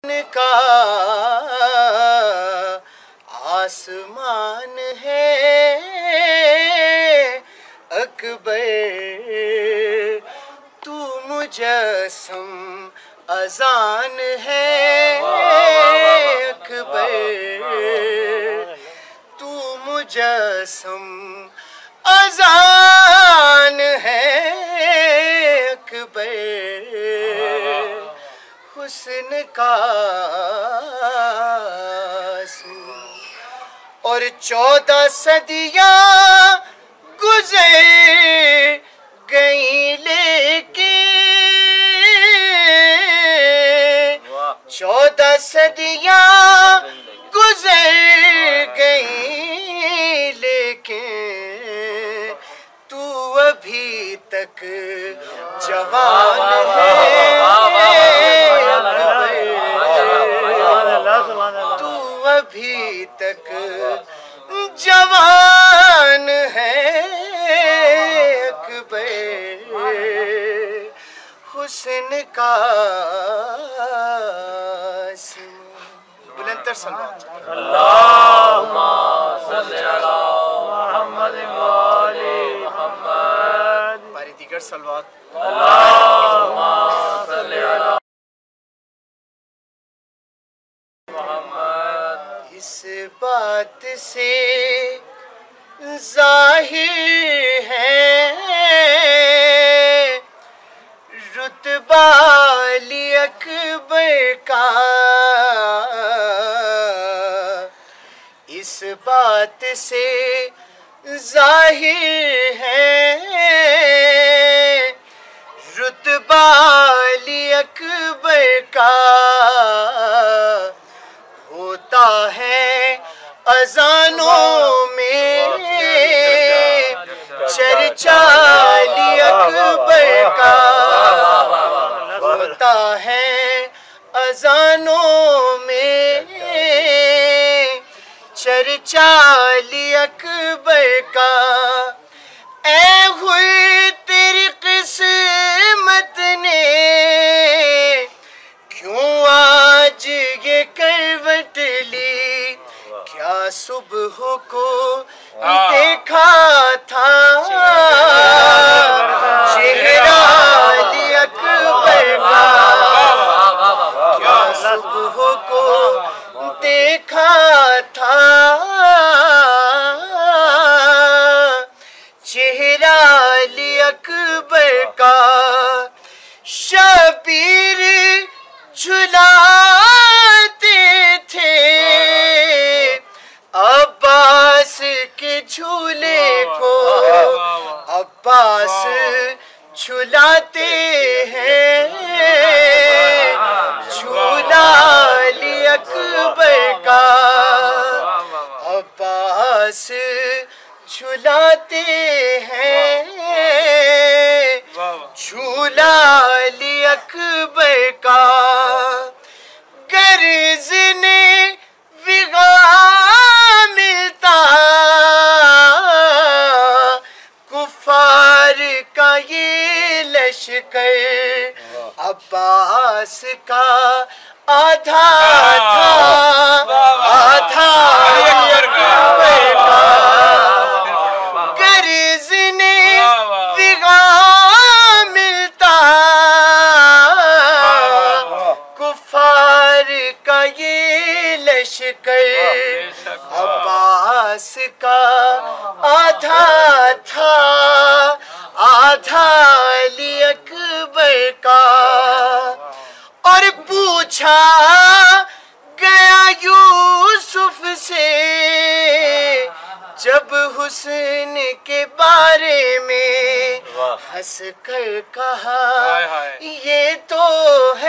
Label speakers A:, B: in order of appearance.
A: کا آسمان ہے اکبر، تو مجسم اذان ہے اکبر، تو مجسم اذان ہے اکبر، حسن کا اور 14 صدیاں گزر گئیں لیکن 14 صدیاں گزر گئیں لیکن تو ابھی تک جوان ہے، تو ابھی تک جوان ہے اکبر، حسن کا بلند تر صلوات
B: اللہم صلی علی محمد وآل محمد،
A: باری دیگر صلوات
B: اللہم صلی علی محمد۔
A: اس بات سے ظاہر ہے رتبہ علی اکبر کا، اس بات سے ظاہر ہے رتبہ علی اکبر کا، ہوتا ہے اذانوں میں چرچا علی اکبر کا، ہوتا ہے اذانوں میں چرچا علی اکبر کا، اے ہوئی تیری قسمت نے کیوں آج یہ کروٹ لی، کیا صبح کو دیکھا تھا چہرہ علی اکبر کا، کیا صبح کو دیکھا تھا چہرہ علی اکبر کا، شبیر جھلاتے تھے عباس کے جھولے کو، عباس جھلاتے ہیں جھولا علی اکبر کا، عباس جھلاتے ہیں جھولا علی اکبر کا، گرزن وغا ملتا کفار کا یہ لشکر، عباس کا آدھا تھا آدھا علی اکبر کا، گرزن وغا ملتا کفار کا یہ لشکر، عباس کا آدھا تھا آدھا علی اکبر کا، اور پوچھا گیا یوسف سے جب حسن کے بارے میں، ہنس کر کہا یہ تو ہے